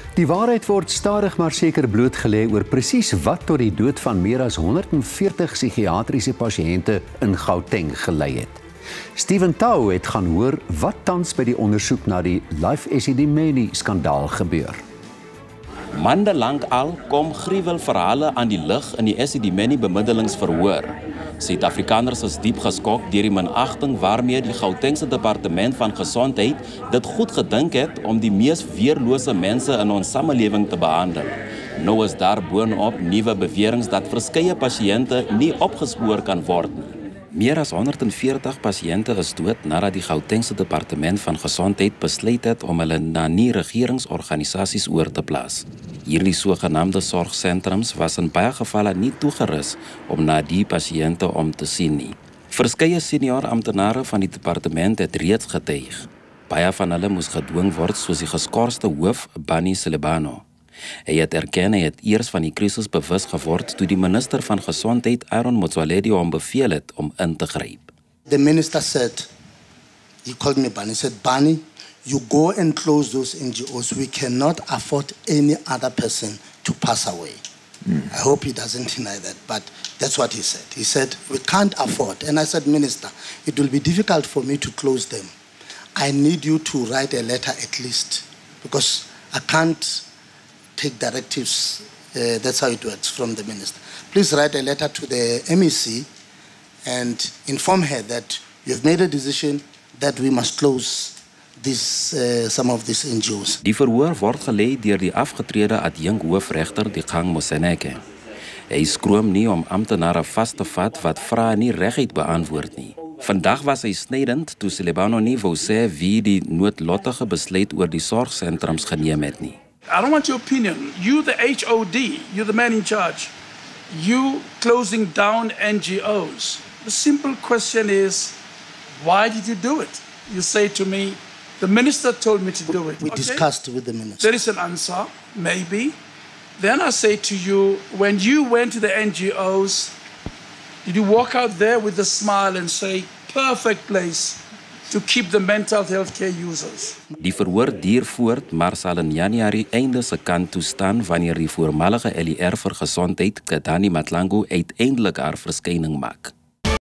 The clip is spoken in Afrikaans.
Die waarheid word stadig maar seker blootgelê oor presies wat tot die dood van meer as 140 psigiatriese pasiënte in Gauteng gelei het. Steven Tau het gaan hoor wat tans by die ondersoek na die Life esidimeni-skandaal gebeur. Maandelang al kom gruwelverhale aan die lig in die esidimeni-bemiddelingsverhoor. Suid-Afrikaners is diep geskok deur die minagting waarmee die Gautengse Departement van Gesondheid dit goed gedink het om die mees weerlose mense in ons samelewing te behandel. Nou is daar boonop nuwe beweringe dat verskeie pasiënte nie opgespoor kan word nie. Meer as 140 pasiënte is dood nadat die Gautengse Departement van Gesondheid besluit het om hulle na nie-regeringsorganisasies oor te plaas. Hierdie sogenaamde sorgsentrums was in baie gevalle nie toegerus om na die pasiënte om te sien nie. Verskeie senior amptenare van die departement het reeds getuig. Baie van hulle moes gedwing word soos die geskorste hoof Bani Selebano. Hy het erken hy het eers van die krisis bewus geword toe die minister van Gesondheid Aaron Motsoaledi hom beveel het om in te gryp. The minister said, he called me Bani, he said, Bani, you go and close those NGOs. We cannot afford any other person to pass away. I hope he doesn't deny that, but that's what he said. He said, we can't afford. And I said, Minister, it will be difficult for me to close them. I need you to write a letter at least, because I can't take directives, that's how it works, from the minister. Please write a letter to the MEC and inform her that you've made a decision that we must close some of these NGOs. Die verhoor word gelei deur die afgetrede adjunk hoofregter Dikgang Moseneke. Hy skroom nie om amptenare vas te vat wat vrae nie reguit beantwoord nie. Vandag was hy snydend toe Selebano nie wou sê wie die noodlottige besluit oor die sorgsentrums geneem het nie. I don't want your opinion. You, the HOD, you're the man in charge. You closing down NGOs. The simple question is, why did you do it? You say to me, the minister told me to do it. We discussed with the minister. There is an answer, maybe. Then I say to you, when you went to the NGOs, did you walk out there with a smile and say, perfect place to keep the mental health care users? Die verhoor duur voort, maar sal in Januarie einde se kant toe staan wanneer die voormalige LER vir gesondheid, Kadani Matlangu, uiteindelik haar verskyning maak.